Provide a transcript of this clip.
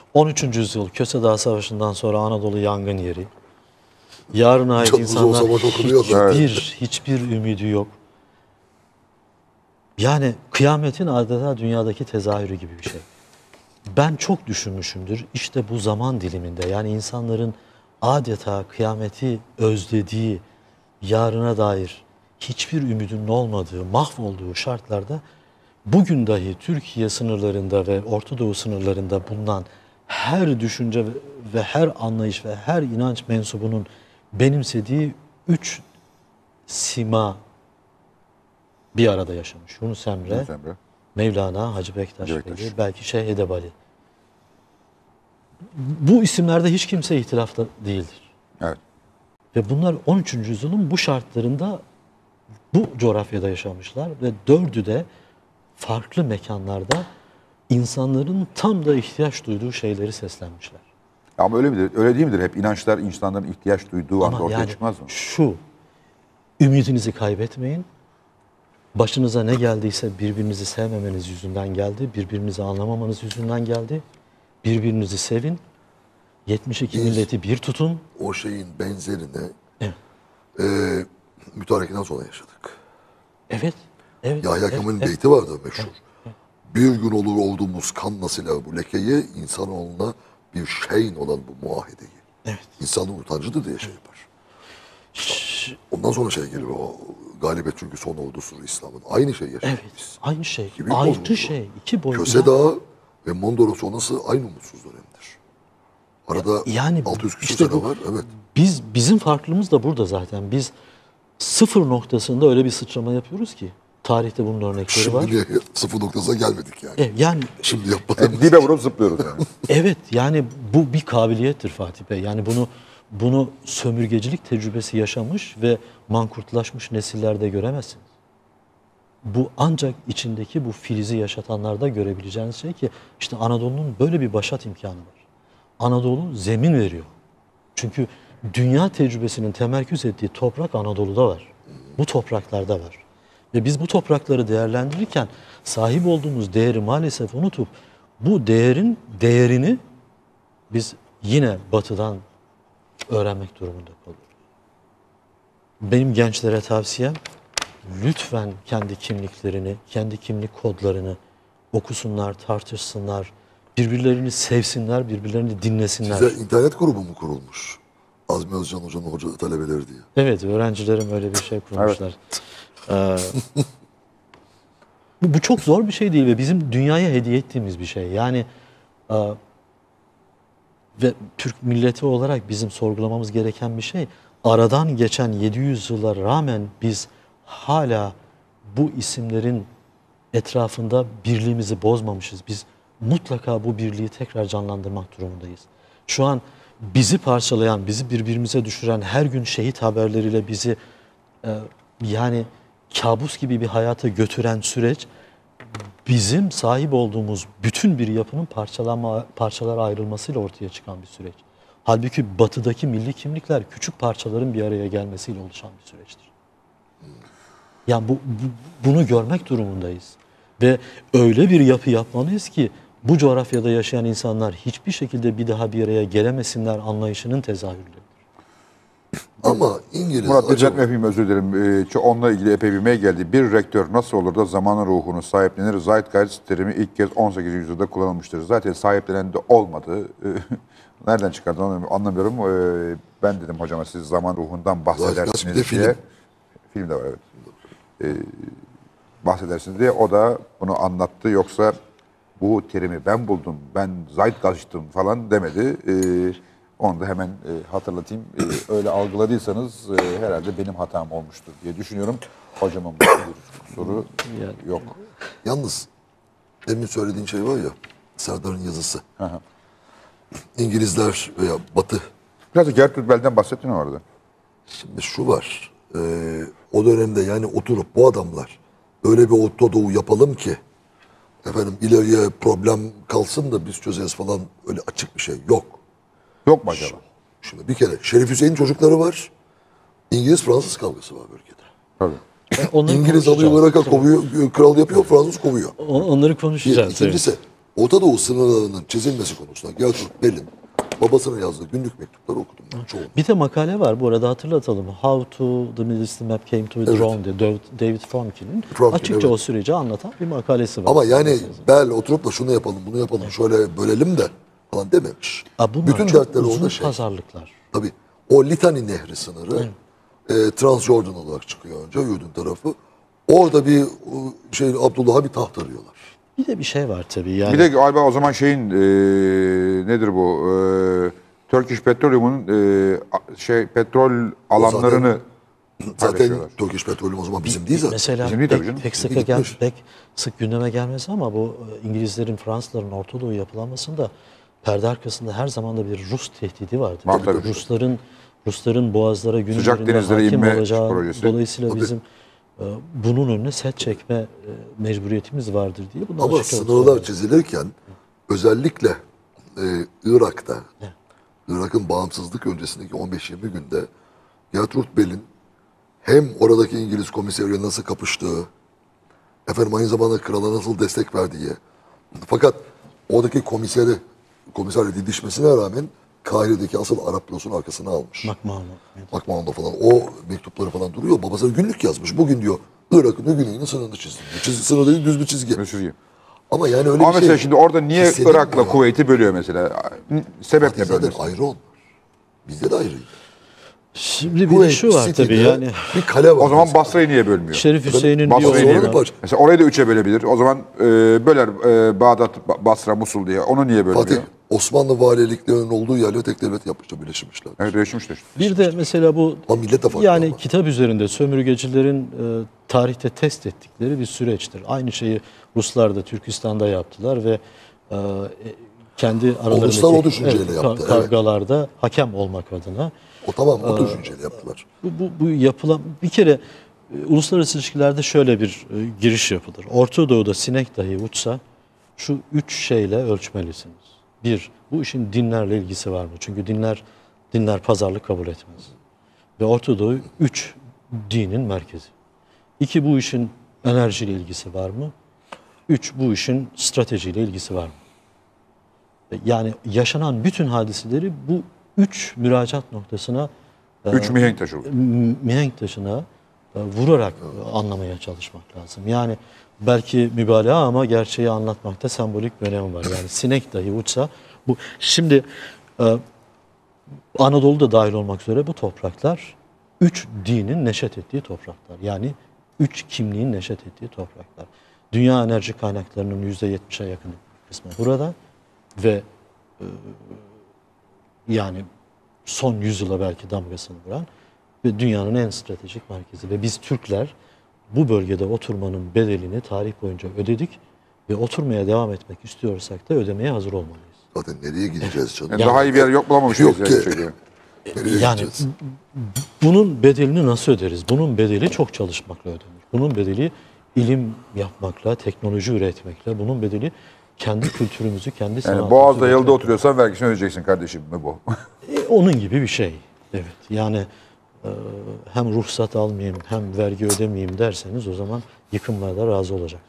13. yüzyıl Köse Dağı Savaşı'ndan sonra Anadolu yangın yeri. Yarına ait insanlar hiçbir ümidi yok. Yani kıyametin adeta dünyadaki tezahürü gibi bir şey. Ben çok düşünmüşümdür. İşte bu zaman diliminde, yani insanların adeta kıyameti özlediği, yarına dair hiçbir ümidinin olmadığı, mahvolduğu şartlarda bugün dahi Türkiye sınırlarında ve Orta Doğu sınırlarında bulunan her düşünce ve her anlayış ve her inanç mensubunun benimsediği 3 sima bir arada yaşamış. Yunus Emre, Mevlana, Hacı Bektaş Veli, belki Şeyh Edebali. Bu isimlerde hiç kimse ihtilafta değildir. Evet. Ve bunlar 13. yüzyılın bu şartlarında bu coğrafyada yaşamışlar ve 4'ü de farklı mekanlarda insanların tam da ihtiyaç duyduğu şeyleri seslenmişler. Ama öyle midir? Öyle değil midir? Hep inançlar insanların ihtiyaç duyduğu anda ortaya çıkmaz mı? Şu, ümidinizi kaybetmeyin. Başınıza ne geldiyse birbirinizi sevmemeniz yüzünden geldi, birbirinizi anlamamanız yüzünden geldi. Birbirinizi sevin. 72 milleti bir tutun. O şeyin benzerini mütarekeden sonra yaşadık. Evet. Evet. Yahya Kemal'in beyti vardı meşhur. Bir gün olur olduğumuz kanla siler bu lekeyi, insanoğluna bir şeyin olan bu muahideyi. Evet. İnsanın utancıdır diye şey yapar. Ondan sonra şey gelir, o galibiyet çünkü son ordusudur İslam'ın. Aynı şey yaşadık biz. Aynı şey. Gibi Aynı şey. İki boyutlu. Köse Dağı ve Mondros sonrası aynı umutsuz dönemdir. Arada yani 600 küsur işte sene var. Evet. Bizim farklılığımız da burada zaten. Biz sıfır noktasında öyle bir sıçrama yapıyoruz ki. Tarihte bunun örnekleri var. Şimdi sıfır noktasına gelmedik yani. Yani şimdi yapmadığımız. Dibe vurup zıplıyoruz yani. Evet, yani bu bir kabiliyettir Fatih Bey. Yani bunu sömürgecilik tecrübesi yaşamış ve mankurtlaşmış nesillerde göremezsiniz. Bu ancak içindeki bu filizi yaşatanlarda görebileceğiniz şey ki işte Anadolu'nun böyle bir başat imkanı var. Anadolu zemin veriyor. Çünkü dünya tecrübesinin temerküz ettiği toprak Anadolu'da var. Bu topraklarda var. Ve biz bu toprakları değerlendirirken sahip olduğumuz değeri maalesef unutup bu değerini biz yine batıdan öğrenmek durumunda kalıyoruz. Benim gençlere tavsiyem lütfen kendi kimliklerini, kendi kimlik kodlarını okusunlar, tartışsınlar, birbirlerini sevsinler, birbirlerini dinlesinler. Size internet grubu mu kurulmuş? Azmi Özcan Hoca'nın hoca talebeleri diye. Evet, öğrencilerim öyle bir şey kurmuşlar. Evet. Bu çok zor bir şey değil ve bizim dünyaya hediye ettiğimiz bir şey. Yani ve Türk milleti olarak bizim sorgulamamız gereken bir şey. Aradan geçen 700 yıla rağmen biz hala bu isimlerin etrafında birliğimizi bozmamışız. Biz mutlaka bu birliği tekrar canlandırmak durumundayız. Şu an bizi parçalayan, bizi birbirimize düşüren, her gün şehit haberleriyle bizi yani kabus gibi bir hayata götüren süreç bizim sahip olduğumuz bütün bir yapının parçalara ayrılmasıyla ortaya çıkan bir süreç. Halbuki batıdaki milli kimlikler küçük parçaların bir araya gelmesiyle oluşan bir süreçtir. Yani bunu görmek durumundayız. Ve öyle bir yapı yapmalıyız ki bu coğrafyada yaşayan insanlar hiçbir şekilde bir daha bir araya gelemesinler anlayışının tezahürleridir. Ama İngiliz... Murat, düzeltme yapayım, özür dilerim. Onunla ilgili epey bir mail geldi. Bir rektör nasıl olur da zamanın ruhunu sahiplenir? Zeitgeist terimi ilk kez 18. yüzyılda kullanılmıştır. Zaten sahiplenen de olmadı. Nereden çıkardı onu anlamıyorum. Ben dedim hocama, siz zaman ruhundan bahsedersiniz diye. Film. Film de var, evet. Bahsedersiniz diye. O da bunu anlattı. Yoksa bu terimi ben buldum, ben Zeitgeist'ım falan demedi. Onu da hemen hatırlatayım. Öyle algıladıysanız herhalde benim hatam olmuştur diye düşünüyorum. Hocamın bir soru yok. Yalnız demin söylediğin şey var ya, Serdar'ın yazısı. Aha. İngilizler veya Batı. Biraz da Gertrude Bell'den bahsettin orada. Şimdi şu var. O dönemde yani oturup bu adamlar öyle bir Orta Doğu yapalım ki efendim ileriye problem kalsın da biz çözeriz falan, öyle açık bir şey yok. Yok mu acaba? Şimdi bir kere Şerif Hüseyin çocukları var. İngiliz-Fransız kavgası var bölgede. Tabii. İngiliz alıyor, Irak'a kovuyor, kral yapıyor, Fransız kovuyor. Onları konuşacağız. İkincisi, Orta Doğu sınırlarının çizilmesi konusunda Gertrude Bell'in babasına yazdığı günlük mektupları okudum ben çoğunu. Bir de makale var bu arada, hatırlatalım. How to the Middle East Map Came to be Drawn diye David Fromkin'in açıkça evet. o süreci anlatan bir makalesi var. Ama yani Bell oturup da şunu yapalım, bunu yapalım, şöyle bölelim de falan dememiş. Bunlar Bütün çok dertleri uzun orada şey. pazarlıklar. Tabii o Litani Nehri sınırı Transjordan olarak çıkıyor önce Ürdün tarafı. Orada bir Abdullah'a bir taht arıyorlar. Bir de bir şey var tabii yani. Bir de galiba o zaman şeyin nedir bu? Turkish Petroleum'un petrol alanlarını Zaten paylaşıyorlar. Turkish Petroleum o zaman bizim değil zaten. Mesela Bizim değil tabii canım. pek sık gündeme gelmez ama bu İngilizlerin, Fransızların Orta Doğu yapılanmasında perde arkasında her zaman da bir Rus tehdidi vardı. Var tabii. Rusların boğazlara Sıcak güneylerinde denizlere hakim inme olacağı, projesi. dolayısıyla Tabii. bizim bunun önüne set çekme mecburiyetimiz vardır diye bunu Ama açıkça sınırlar söylüyor. çizilirken özellikle Irak'ta, Irak'ın bağımsızlık öncesindeki 15-20 günde Gertrude Bell'in hem oradaki İngiliz komiseriyle nasıl kapıştığı, aynı zamanda krala nasıl destek verdiği, fakat oradaki komiserle didişmesine rağmen Kahire'deki asıl Arap bürosunun arkasına almış. Makmahon'da falan o mektupları falan duruyor. Babası günlük yazmış. Bugün diyor Irak'ın güneyinin sınırını çizdim. Sınır değil, düz bir çizgi. Çizgi. Ama yani öyle Ama bir şey. mesela şimdi orada niye hissedilmiyor. Irak'la Kuveyt'i bölüyor mesela? Sebep ne Zaten bölmesi? ayrı onlar. Bizde de ayrıydı. Şimdi bir de Kuveyt şu var City'de tabii yani bir kale var. O zaman mesela. Basra'yı niye bölmüyor? Şerif Hüseyin'in bir Basra'yı niye oğlu Sonra bölmüyor? var. Mesela orayı da üçe bölebilir. O zaman böler Bağdat, Basra, Musul diye. Onu niye bölmüyor? Fatih Osmanlı valiliklerinin olduğu yerle tek devlet yapmışlar, birleşmişler. Evet, değişmiştir. bir de mesela bu Ama millet de farklı yani ama. kitap üzerinde sömürgecilerin tarihte test ettikleri bir süreçtir. Aynı şeyi Ruslar da Türkistan'da yaptılar ve kendi aralarındaki Ruslar o düşünceyle yaptı, evet. kavgalarda hakem olmak adına O tamam o düşünceyle yaptılar. bu yapılan bir kere uluslararası ilişkilerde şöyle bir giriş yapılır. Orta Doğu'da sinek dahi uçsa şu üç şeyle ölçmelisiniz. Bir, bu işin dinlerle ilgisi var mı? Çünkü dinler pazarlık kabul etmez. Ve Orta Doğu üç dinin merkezi. İki, bu işin enerjiyle ilgisi var mı? Üç, bu işin stratejiyle ilgisi var mı? Yani yaşanan bütün hadiseleri bu üç müracaat noktasına, Üç mihenk taşı oldu. mihenk taşına vurarak anlamaya çalışmak lazım. Yani belki mübalağa ama gerçeği anlatmakta sembolik bir önemi var. Yani sinek dahi uçsa bu. Şimdi Anadolu'da dahil olmak üzere bu topraklar üç dinin neşet ettiği topraklar. Yani üç kimliğin neşet ettiği topraklar. Dünya enerji kaynaklarının %70'e yakın kısmı burada ve yani son yüzyıla belki damgasını vuran ve dünyanın en stratejik merkezi. Ve biz Türkler bu bölgede oturmanın bedelini tarih boyunca ödedik ve oturmaya devam etmek istiyorsak da ödemeye hazır olmalıyız. Zaten nereye gideceğiz canım? Yani daha iyi bir yer yok bulamamış Yok mıyız? ki. Yani. Nereye Yani gideceğiz? bunun bedelini nasıl öderiz? Bunun bedeli çok çalışmakla ödenir. Bunun bedeli ilim yapmakla, teknoloji üretmekle, bunun bedeli kendi kültürümüzü, kendi Yani sanatımızı Boğaz'da yılda üretmekle. oturuyorsan vergisini ödeyeceksin kardeşim mi bu? Onun gibi bir şey. Evet. Yani hem ruhsat almayayım hem vergi ödemeyeyim derseniz o zaman yıkımlarda razı olacaksınız.